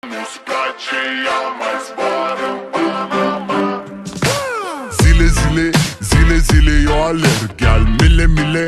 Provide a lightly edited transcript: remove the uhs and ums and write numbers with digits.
Zile zile, zile zile eu alerg, gel mile mile.